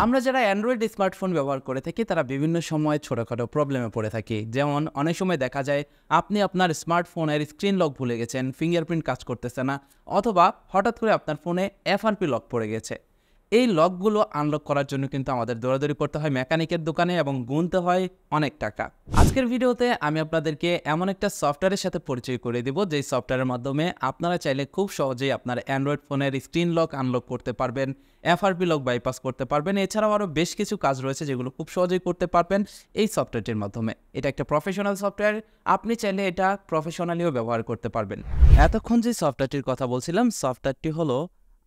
আমরা যারা Android smartphone ব্যবহার করে থাকি তারা বিভিন্ন সময় ছোটোখাটো প্রবলেমে পড়ে থাকি। যেমন অনেক সময় দেখা যায় আপনি আপনার স্মার্টফোনের স্ক্রিন লক ভুলে গেছেন, ফিঙ্গারপ্রিন্ট কাজ করতেছে না, অথবা হঠাৎ করে আপনার ফোনে এফআরপি লক পড়ে গেছে। এই লকগুলো আনলক করার জন্য কিন্তু আমাদের দৌড়াদৌড়ি করতে হয় মেকানিকের দোকানে এবং গুনতে হয় অনেক টাকা। আজকের ভিডিওতে আমি আপনাদেরকে এমন একটা সফটওয়্যারের সাথে পরিচয় করে দেব, যেই সফটওয়্যারের মাধ্যমে আপনারা চাইলে খুব সহজেই আপনার অ্যান্ড্রয়েড ফোনের স্ক্রিন লক আনলক করতে পারবেন, এফআরপি লক বাইপাস করতে পারবেন। এছাড়াও আরও বেশ কিছু কাজ রয়েছে যেগুলো খুব সহজেই করতে পারবেন এই সফটওয়্যারটির মাধ্যমে। এটা একটা প্রফেশনাল সফটওয়্যার, আপনি চাইলে এটা প্রফেশনালিও ব্যবহার করতে পারবেন। এতক্ষণ যে সফটওয়্যারটির কথা বলছিলাম, সফটওয়্যারটি হলো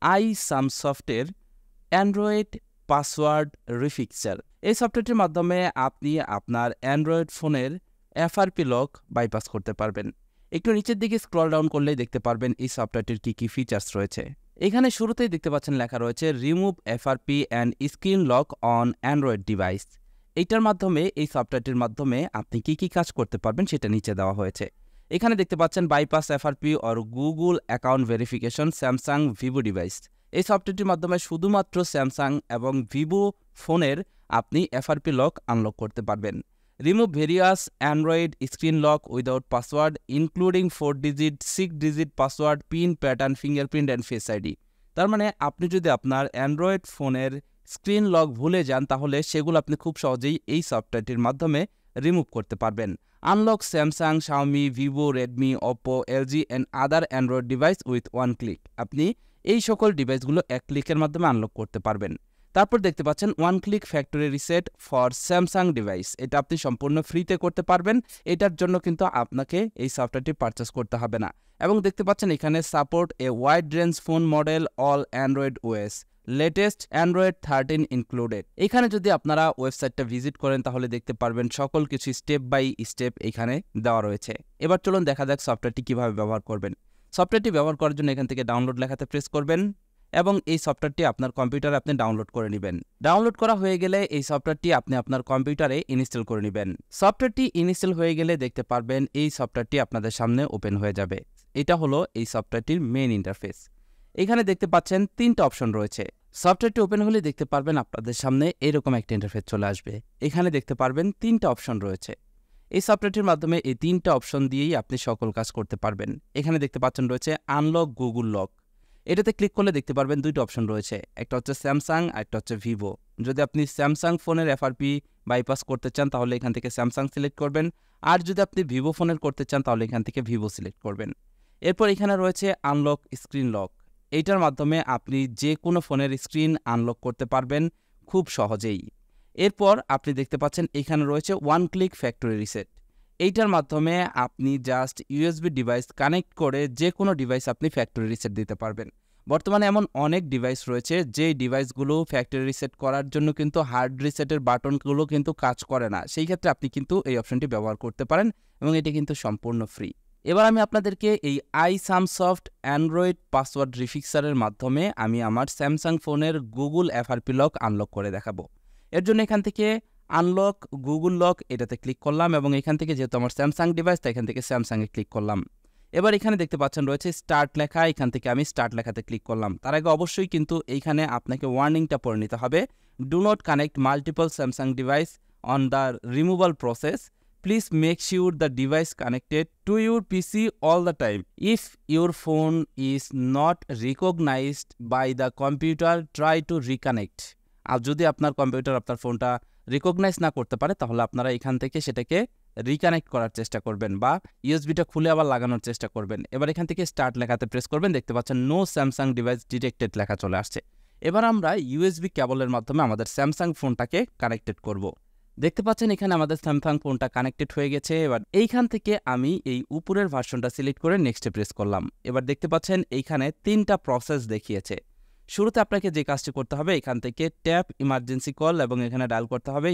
iSumSoft-এর অ্যান্ড্রয়েড পাসওয়ার্ড রিফিক্সার। এই সফটওয়্যারটির মাধ্যমে আপনি আপনার অ্যান্ড্রয়েড ফোনের এফআরপি লক বাইপাস করতে পারবেন। একটু নিচের দিকে স্ক্রল ডাউন করলেই দেখতে পারবেন এই সফটওয়্যারটির কী কী ফিচার্স রয়েছে। এখানে শুরুতেই দেখতে পাচ্ছেন লেখা রয়েছে remove FRP and screen lock on android device. এইটার মাধ্যমে, এই সফটওয়্যারটির মাধ্যমে আপনি কী কী কাজ করতে পারবেন সেটা নিচে দেওয়া হয়েছে। এখানে দেখতে পাচ্ছেন bypass FRP or Google account verification Samsung Vivo device. এই সফটওয়্যারটির মাধ্যমে শুধুমাত্র স্যামসাং এবং ভিভো ফোনের আপনি এফআরপি লক আনলক করতে পারবেন। Remove various android screen lock without password including 4 digit 6 digit password, pin, pattern, fingerprint and face ID. তার মানে আপনি যদি আপনার অ্যান্ড্রয়েড ফোনের স্ক্রিন লক ভুলে যান তাহলে সেগুলো আপনি খুব সহজেই এই সফটওয়্যারটির মাধ্যমে রিমুভ করতে পারবেন। Unlock Samsung, Xiaomi, Vivo, Redmi, Oppo, LG and other android device with one click. আপনি এই সকল ডিভাইসগুলো এক ক্লিকের মাধ্যমে আনলক করতে পারবেন। তারপর দেখতে পাচ্ছেন one click factory reset for Samsung device. এটা আপনি সম্পূর্ণ ফ্রিতে করতে পারবেন। এটার জন্য কিন্তু আপনাকে এই সফটওয়্যারটি পারচেস করতে হবে না। এবং দেখতে পাচ্ছেন এখানে support a wide range phone model all android OS, latest android 13 included. এখানে যদি আপনারা ওয়েবসাইটটা ভিজিট করেন তাহলে দেখতে পারবেন সকল কিছু স্টেপ বাই স্টেপ এখানে দেওয়া রয়েছে। এবার চলুন দেখা যাক সফটওয়্যারটি কীভাবে ব্যবহার করবেন। সফটওয়্যারটি ব্যবহার করার জন্য এখান থেকে ডাউনলোড লেখাতে প্রেস করবেন এবং এই সফটওয়্যারটি আপনার কম্পিউটারে আপনি ডাউনলোড করে নেবেন। ডাউনলোড করা হয়ে গেলে এই সফটওয়্যারটি আপনি আপনার কম্পিউটারে ইনস্টল করে নেবেন। সফটওয়্যারটি ইনস্টল হয়ে গেলে দেখতে পারবেন এই সফটওয়্যারটি আপনাদের সামনে ওপেন হয়ে যাবে। এটা হলো এই সফটওয়্যারটির মেইন ইন্টারফেস। এখানে দেখতে পাচ্ছেন 3টা অপশন রয়েছে। সফটওয়্যারটি ওপেন হলে দেখতে পারবেন আপনাদের সামনে এরকম একটা ইন্টারফেস চলে আসবে। এখানে দেখতে পারবেন 3টা অপশন রয়েছে। এই সফটওয়্যারটির মাধ্যমে এই 3টা অপশন দিয়েই আপনি সকল কাজ করতে পারবেন। এখানে দেখতে পাচ্ছেন রয়েছে আনলক গুগল লক। এটাতে ক্লিক করলে দেখতে পারবেন 2টা অপশন রয়েছে, একটা হচ্ছে স্যামসাং আর একটা হচ্ছে ভিভো। যদি আপনি স্যামসাং ফোনের এফআরপি বাইপাস করতে চান তাহলে এখান থেকে স্যামসাং সিলেক্ট করবেন, আর যদি আপনি ভিভো ফোনের করতে চান তাহলে এখান থেকে ভিভো সিলেক্ট করবেন। এরপর এখানে রয়েছে আনলক স্ক্রিন লক। এইটার মাধ্যমে আপনি যে কোনো ফোনের স্ক্রিন আনলক করতে পারবেন খুব সহজেই। এরপর আপনি দেখতে পাচ্ছেন এখানে রয়েছে ওয়ান ক্লিক ফ্যাক্টরি রিসেট। এইটার মাধ্যমে আপনি জাস্ট ইউএসবি ডিভাইস কানেক্ট করে যে কোনো ডিভাইস আপনি ফ্যাক্টরি রিসেট দিতে পারবেন। বর্তমানে এমন অনেক ডিভাইস রয়েছে যেই ডিভাইসগুলো ফ্যাক্টরি রিসেট করার জন্য কিন্তু হার্ড রিসেটের বাটনগুলো কিন্তু কাজ করে না। সেই ক্ষেত্রে আপনি কিন্তু এই অপশনটি ব্যবহার করতে পারেন এবং এটি কিন্তু সম্পূর্ণ ফ্রি। এবার আমি আপনাদেরকে এই iSumSoft অ্যান্ড্রয়েড পাসওয়ার্ড রিফিক্সারের মাধ্যমে আমি আমার স্যামসাং ফোনের গুগল এফআরপি লক আনলক করে দেখাবো। এর জন্য এখান থেকে আনলক গুগল লক এটাতে ক্লিক করলাম এবং এখান থেকে যেহেতু আমার স্যামসাং ডিভাইস তাই এখান থেকে স্যামসাংয়ে ক্লিক করলাম। এবার এখানে দেখতে পাচ্ছেন রয়েছে স্টার্ট লেখা, এখান থেকে আমি স্টার্ট লেখাতে ক্লিক করলাম। তার আগে অবশ্যই কিন্তু এইখানে আপনাকে ওয়ার্নিংটা পড়ে নিতে হবে। Do not connect multiple Samsung device on the removal process. Please make sure the device connected to your PC all the time. If your phone is not recognized by the computer, try to reconnect. আর যদি আপনার computer আপনার ফোনটা recognise না করতে পারে তাহলে আপনারা এখান থেকে সেটাকে রিকানেক্ট করার চেষ্টা করবেন বা ইউএসবিটা খুলে আবার লাগানোর চেষ্টা করবেন। এবার এখান থেকে স্টার্ট লেখাতে প্রেস করবেন, দেখতে পাচ্ছেন নো স্যামসাং ডিভাইস ডিটেক্টেড লেখা চলে আসছে। এবার আমরা ইউএসবি কেবলের মাধ্যমে আমাদের স্যামসাং ফোনটাকে কানেক্টেড করব। দেখতে পাচ্ছেন এখানে আমাদের স্যামসাং ফোনটা কানেক্টেড হয়ে গেছে। এবার এইখান থেকে আমি এই উপরের ভার্সনটা সিলেক্ট করে নেক্সটে প্রেস করলাম। এবার দেখতে পাচ্ছেন এইখানে 3টা প্রসেস দেখিয়েছে। শুরুতে আপনাকে যে কাজটি করতে হবে এখান থেকে ট্যাপ ইমার্জেন্সি কল এবং এখানে ডায়াল করতে হবে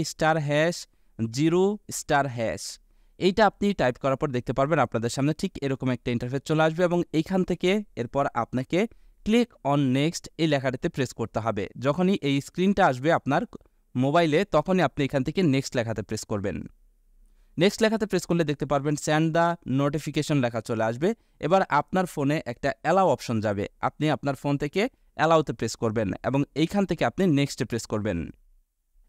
*#0*#। এইটা আপনি টাইপ করার পর দেখতে পারবেন আপনাদের সামনে ঠিক এরকম একটা ইন্টারফেস চলে আসবে এবং এইখান থেকে এরপর আপনাকে ক্লিক অন নেক্সট এই লেখাটিতে প্রেস করতে হবে। যখনই এই স্ক্রিনটা আসবে আপনার মোবাইলে তখনই আপনি এখান থেকে নেক্সট লেখাতে প্রেস করবেন। নেক্সট লেখাতে প্রেস করলে দেখতে পারবেন সেন্ড দ্য নোটিফিকেশন লেখা চলে আসবে। এবার আপনার ফোনে একটা অ্যালাউ অপশন যাবে, আপনি আপনার ফোন থেকে অ্যালাউতে প্রেস করবেন এবং এইখান থেকে আপনি নেক্সটে প্রেস করবেন।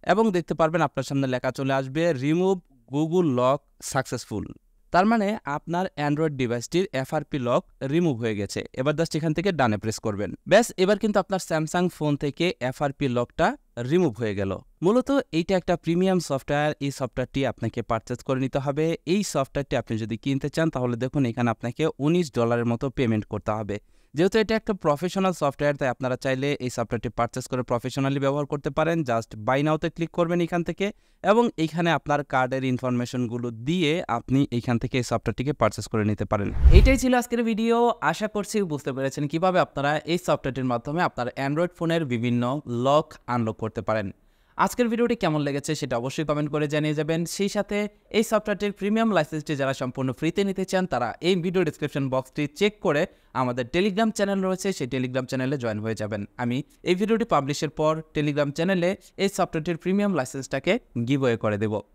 এবং দেখতে পারবেন আপনার সামনে লেখা চলে আসবে রিমুভ গুগল লক সাকসেসফুল। তার মানে আপনার অ্যান্ড্রয়েড ডিভাইসটির এফআরপি লক রিমুভ হয়ে গেছে। এবার জাস্ট এখান থেকে ডানে প্রেস করবেন। ব্যাস, এবার কিন্তু আপনার স্যামসাং ফোন থেকে এফআরপি লকটা রিমুভ হয়ে গেল। মূলত এইটা একটা প্রিমিয়াম সফটওয়্যার। এই সফটওয়্যারটি আপনাকে পারচেজ করে নিতে হবে। এই সফটওয়্যারটি আপনি যদি কিনতে চান তাহলে দেখুন এখানে আপনাকে $19 মতো পেমেন্ট করতে হবে। যেহেতু এটা একটা প্রফেশনাল সফটওয়্যার, তাই আপনারা চাইলে এই সফটওয়্যারটি পারচেস করে প্রফেশনালি ব্যবহার করতে পারেন। জাস্ট বাই নাওতে ক্লিক করবেন এখান থেকে, এবং এইখানে আপনার কার্ডের ইনফরমেশনগুলো দিয়ে আপনি এইখান থেকে এই সফটওয়্যারটিকে পারচেস করে নিতে পারেন। এইটাই ছিল আজকের ভিডিও। আশা করছি বুঝতে পেরেছেন কিভাবে আপনারা এই সফটওয়্যারটির মাধ্যমে আপনার অ্যান্ড্রয়েড ফোনের বিভিন্ন লক আনলক করতে পারেন। আজকের ভিডিওটি কেমন লেগেছে সেটা অবশ্যই কমেন্ট করে জানিয়ে যাবেন। সেই সাথে এই সফটওয়্যারটির প্রিমিয়াম লাইসেন্সটি যারা সম্পূর্ণ ফ্রিতে নিতে চান তারা এই ভিডিও ডিসক্রিপশন বক্সটি চেক করে আমাদের টেলিগ্রাম চ্যানেল রয়েছে, সেই টেলিগ্রাম চ্যানেলে জয়েন হয়ে যাবেন। আমি এই ভিডিওটি পাবলিশের পর টেলিগ্রাম চ্যানেলে এই সফটওয়্যারটির প্রিমিয়াম লাইসেন্সটাকে গিভওয়ে করে দেব।